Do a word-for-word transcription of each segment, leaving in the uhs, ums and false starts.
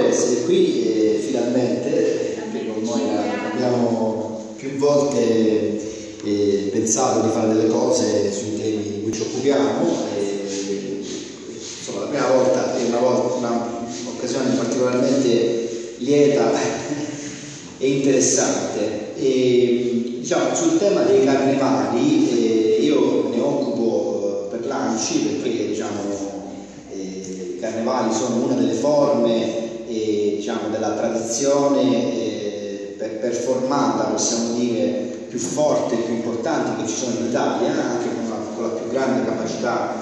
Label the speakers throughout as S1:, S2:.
S1: piacevole essere qui e finalmente, anche con noi abbiamo più volte eh, pensato di fare delle cose sui temi di cui ci occupiamo e, insomma, la prima volta è una volta, un'occasione particolarmente lieta e interessante. E, diciamo, sul tema dei carnevali eh, io me ne occupo per l'ANCI perché, diciamo, i carnevali sono una delle forme eh, diciamo, della tradizione eh, per, performata, possiamo dire, più forte e più importanti che ci sono in Italia, anche con la, con la più grande capacità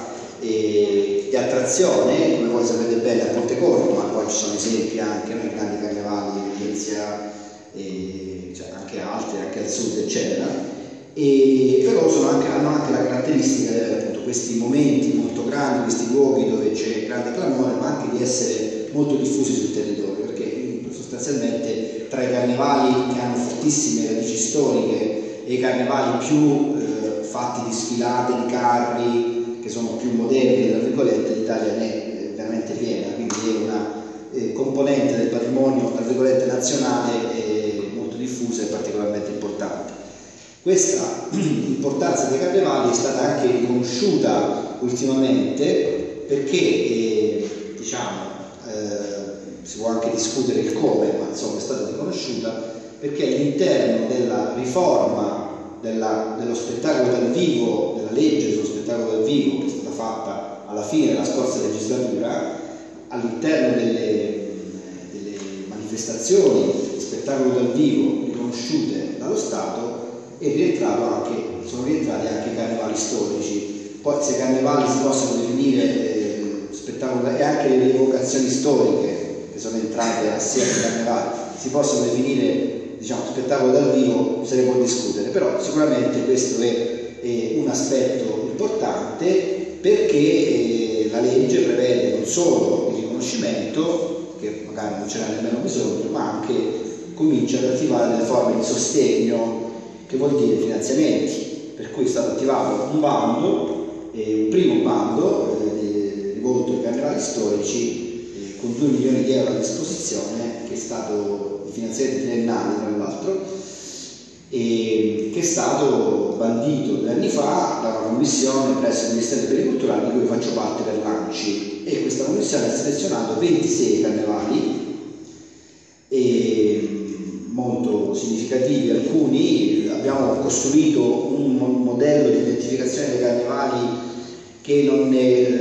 S1: eh, di attrazione, come voi sapete bene, a Pontecorvo, ma poi ci sono esempi anche nei grandi carnevali di Venezia, eh, cioè anche altri, anche al sud, eccetera. E però sono anche, hanno anche la caratteristica di avere appunto questi momenti molto grandi, questi luoghi dove c'è grande clamore, ma anche di essere molto diffusi sul territorio, perché sostanzialmente tra i carnevali che hanno fortissime radici storiche e i carnevali più eh, fatti di sfilate, di carri, che sono più moderni, tra virgolette, l'Italia ne è veramente piena, quindi è una eh, componente del patrimonio, tra virgolette, nazionale eh, molto diffusa e particolarmente importante. Questa importanza dei carnevali è stata anche riconosciuta ultimamente perché, eh, diciamo, eh, si può anche discutere il come, ma insomma è stata riconosciuta perché all'interno della riforma della, dello spettacolo dal vivo, della legge sullo spettacolo dal vivo che è stata fatta alla fine della scorsa legislatura, all'interno delle, delle manifestazioni di spettacolo dal vivo riconosciute dallo Stato, è rientrato anche, sono rientrati anche i carnevali storici. Poi se carnevali si possono definire eh, spettacolo e anche le evocazioni storiche che sono entrate assieme ai carnevali si possono definire, diciamo, spettacolo dal vivo, se ne può discutere, però sicuramente questo è, è un aspetto importante perché eh, la legge prevede non solo il riconoscimento, che magari non ce n'è nemmeno bisogno, ma anche comincia ad attivare delle forme di sostegno, che vuol dire finanziamenti, per cui è stato attivato un bando, eh, un primo bando eh, rivolto ai carnevali storici eh, con due milioni di euro a disposizione, che è stato di finanziamenti triennali tra l'altro, e che è stato bandito due anni fa da una commissione presso il Ministero dei Beni Culturali di cui faccio parte per l'ANCI, e questa commissione ha selezionato ventisei carnevali e molto significativi alcuni. Abbiamo costruito un modello di identificazione dei carnevali che non, è,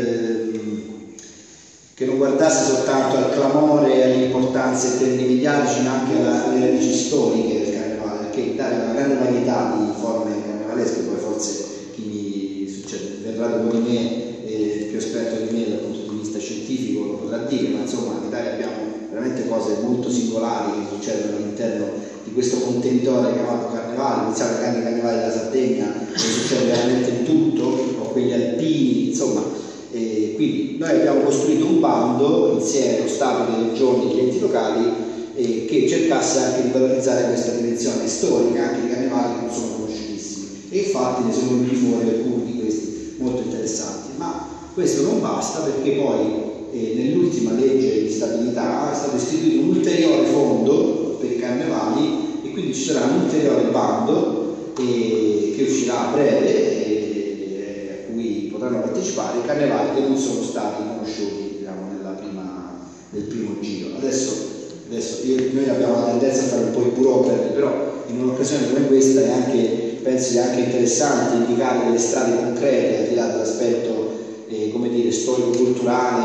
S1: che non guardasse soltanto al clamore e all'importanza in termini mediatici, ma anche alle radici storiche del carnevale, perché in Italia ha una grande varietà di forme carnevalesche. Poi forse chi succede, verrà dopo di me, eh, più esperto di me dal punto di vista scientifico, lo potrà dire, ma insomma in Italia abbiamo veramente cose molto singolari che succedono all'interno di questo contenitore chiamato carnevale. Iniziamo i grandi carnevali della Sardegna, che succede veramente in tutto, o quelli alpini, insomma. Eh, quindi noi abbiamo costruito un bando insieme allo Stato, alle regioni e agli enti locali eh, che cercasse anche di valorizzare questa dimensione storica anche di carnevali che non sono conosciutissimi, e infatti ne sono venuti fuori alcuni di questi molto interessanti. Ma questo non basta, perché poi eh, nell'ultima legge di stabilità è stato istituito un ulteriore fondo per i carnevali, e quindi ci sarà un ulteriore bando eh, che uscirà a breve, eh, a cui potranno partecipare i carnevali che non sono stati conosciuti, diciamo, nella prima, nel primo giro. Adesso, adesso io, noi abbiamo la tendenza a fare un po' i burocrati, però in un'occasione come questa è anche, penso sia anche interessante indicare delle strade concrete, al di là dell'aspetto eh, come dire, storico-culturale,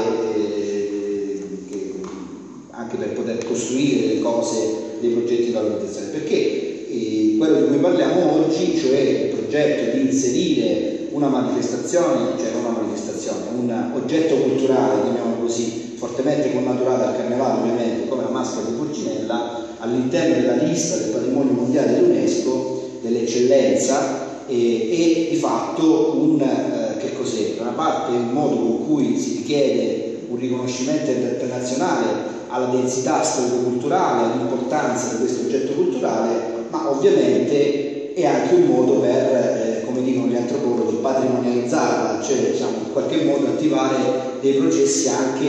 S1: eh, che, anche per poter costruire le cose, dei progetti di valorizzazione, perché eh, quello di cui parliamo oggi, cioè il progetto di inserire una manifestazione, cioè non una manifestazione, un oggetto culturale, chiamiamolo così, fortemente connaturato al carnevale ovviamente, come la maschera di Pulcinella, all'interno della lista del patrimonio mondiale dell'UNESCO, dell'eccellenza, eh, e di fatto un, eh, che cos'è? Da una parte un modo con cui si richiede un riconoscimento internazionale alla densità storico-culturale, all'importanza di questo oggetto culturale, ma ovviamente è anche un modo per, eh, come dicono gli antropologi, patrimonializzarla, cioè diciamo, in qualche modo attivare dei processi anche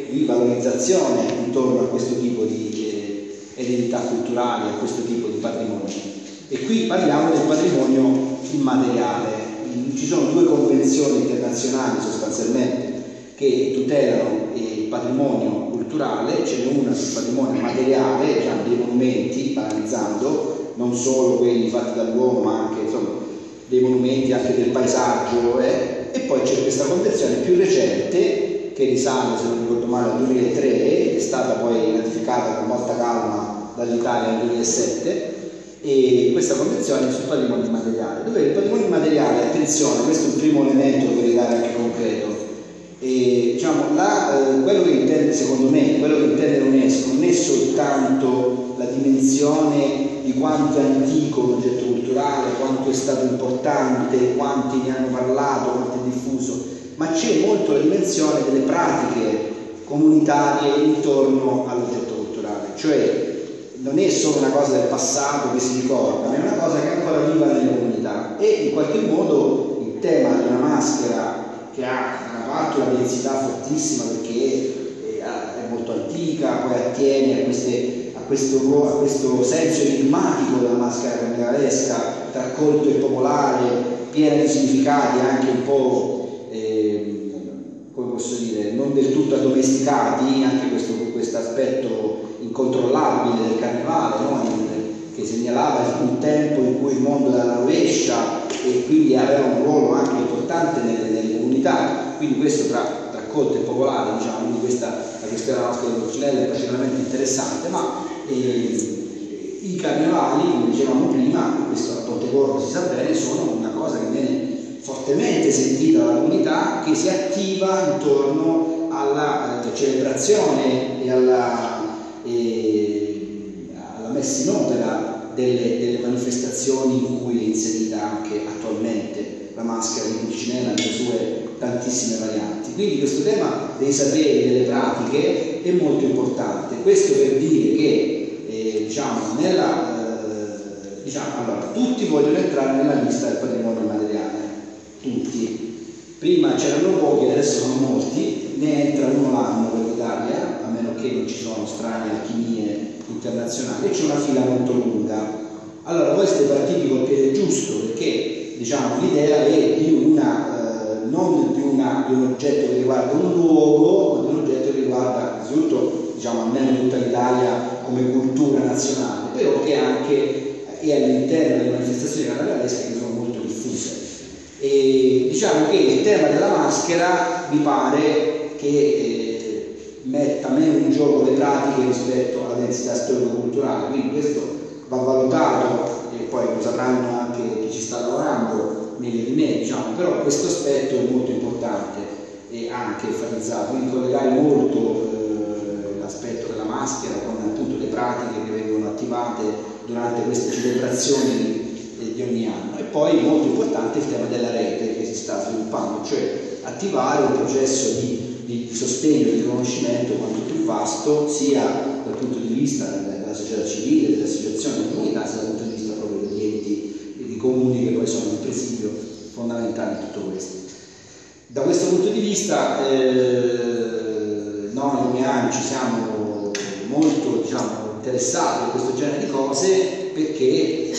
S1: di valorizzazione intorno a questo tipo di eh, eredità culturali, a questo tipo di patrimonio. E qui parliamo del patrimonio immateriale. Ci sono due convenzioni internazionali sostanzialmente che tutelano il patrimonio culturale, ce n'è una sul patrimonio materiale, diciamo dei monumenti, banalizzando, non solo quelli fatti dall'uomo, ma anche insomma, dei monumenti anche del paesaggio, eh. E poi c'è questa convenzione più recente che risale, se non ricordo male, al duemilatré, che è stata poi ratificata con molta calma dall'Italia nel duemilasette, e questa convenzione è sul patrimonio immateriale, dove il patrimonio immateriale, attenzione, questo è un primo elemento che vorrei dare anche concreto. E, diciamo, la, eh, quello che intende, secondo me, quello che intende l'UNESCO non è soltanto la dimensione di quanto è antico un oggetto culturale, quanto è stato importante, quanti ne hanno parlato, quanto è diffuso, ma c'è molto la dimensione delle pratiche comunitarie intorno all'oggetto culturale, cioè non è solo una cosa del passato che si ricorda, ma è una cosa che è ancora viva nelle comunità. E in qualche modo il tema di una maschera che ha da una parte una densità fortissima perché è molto antica, poi attiene a, queste, a, questo, a questo senso enigmatico della maschera carnevalesca, tra colto e popolare, piena di significati anche un po', eh, come posso dire, non del tutto addomesticati, anche questo, questo aspetto incontrollabile del carnevale, no? Che segnalava un tempo in cui il mondo era alla rovescia e quindi aveva un ruolo anche importante nelle, nelle comunità, quindi questo tra, tra colto e popolare, diciamo, quindi questa, la questione della maschera di Pulcinella è particolarmente interessante, ma eh, i carnevali, come dicevamo prima, questo a Pontecorvo si sa bene, sono una cosa che viene fortemente sentita dalla comunità, che si attiva intorno alla eh, celebrazione e alla, eh, alla messa in opera delle, delle manifestazioni in cui è inserita anche attualmente la maschera di Pulcinella nelle sue tantissime varianti. Quindi questo tema dei saperi, delle pratiche è molto importante. Questo per dire che eh, diciamo, nella, eh, diciamo, allora, tutti vogliono entrare nella lista del patrimonio immateriale, tutti. Prima c'erano pochi, adesso sono molti, ne entra uno l'anno per l'Italia, a meno che non ci sono strane alchimie internazionali, e c'è una fila molto lunga. Allora voi siete partiti col piede giusto, perché diciamo, l'idea è di una, eh, non di, una, di un oggetto che riguarda un luogo, ma di un oggetto che riguarda innanzitutto, diciamo, almeno tutta l'Italia come cultura nazionale, però che anche è all'interno delle manifestazioni carnevalesche che sono molto diffuse. E diciamo che il tema della maschera mi pare che eh, metta meno in gioco le pratiche rispetto alla densità storico-culturale, quindi questo va valutato e poi lo sapranno anche chi ci sta lavorando meglio di me, diciamo, però questo aspetto è molto importante e anche enfatizzato, quindi collegare molto eh, l'aspetto della maschera con appunto le pratiche che vengono attivate durante queste celebrazioni di ogni anno. E poi molto importante il tema della rete che si sta sviluppando, cioè attivare un processo di, di, di sostegno e di riconoscimento quanto più vasto, sia dal punto di vista della società civile, delle associazioni, delle comunità, sia dal punto di vista proprio degli enti e di comuni che poi sono il presidio fondamentale di tutto questo. Da questo punto di vista eh, noi come A N ci siamo molto, diciamo, interessati a questo genere di cose perché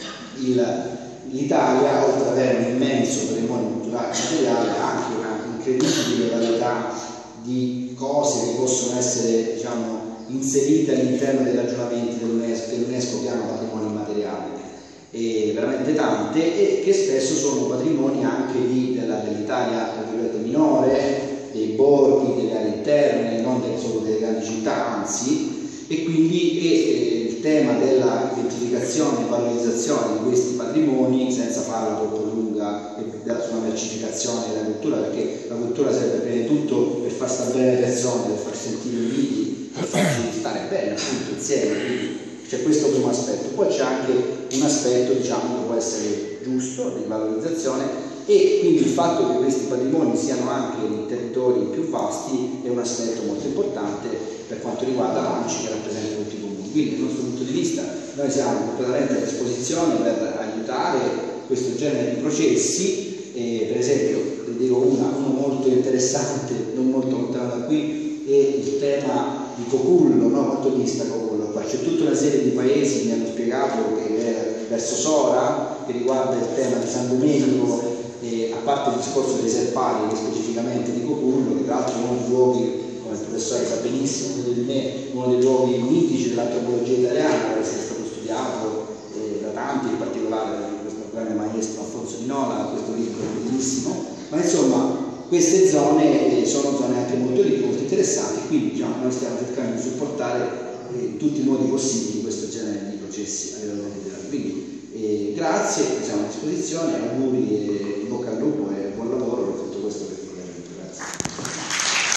S1: l'Italia, oltre ad avere un immenso patrimonio culturale e materiale, ha anche una incredibile varietà di cose che possono essere, diciamo, inserite all'interno dei ragionamenti dell'UNESCO, che l'UNESCO chiama patrimonio immateriale, e veramente tante, e che spesso sono patrimoni anche dell'Italia minore, dei borghi, delle aree interne, non solo delle grandi città, anzi. E quindi è, eh, il tema della identificazione e valorizzazione di questi patrimoni, senza farla troppo lunga e sulla mercificazione della cultura, perché la cultura serve prima di tutto per far stare bene le persone, per far sentire uniti, per farci stare bene appunto insieme, quindi c'è questo primo aspetto. Poi c'è anche un aspetto, diciamo, che può essere giusto di valorizzazione, e quindi il fatto che questi patrimoni siano anche in territori più vasti è un aspetto molto importante per quanto riguarda l'A N C I, che rappresenta tutti i comuni. Quindi dal nostro punto di vista noi siamo completamente a disposizione per aiutare questo genere di processi, e per esempio, vi dico una, uno molto interessante, non molto lontano da qui, è il tema di Cocullo, no? Quanto dista Cocullo qua? C'è tutta una serie di paesi, mi hanno spiegato, che è verso Sora, che riguarda il tema di San Domenico, e a parte il discorso dei Serpali, che specificamente di Cocullo, che tra l'altro è uno dei luoghi, come il professore sa benissimo di me, uno dei luoghi mitici dell'antropologia italiana, che è stato studiato eh, da tanti, in particolare da questo grande maestro Alfonso Di Nola, questo libro è bellissimo, ma insomma queste zone eh, sono zone anche molto ricche, molto interessanti, quindi diciamo, noi stiamo cercando di supportare eh, in tutti i modi possibili questo genere di processi a livello territoriale. Quindi eh, grazie, siamo a disposizione, auguri e in bocca al lupo e buon lavoro per tutto questo che fate. Grazie.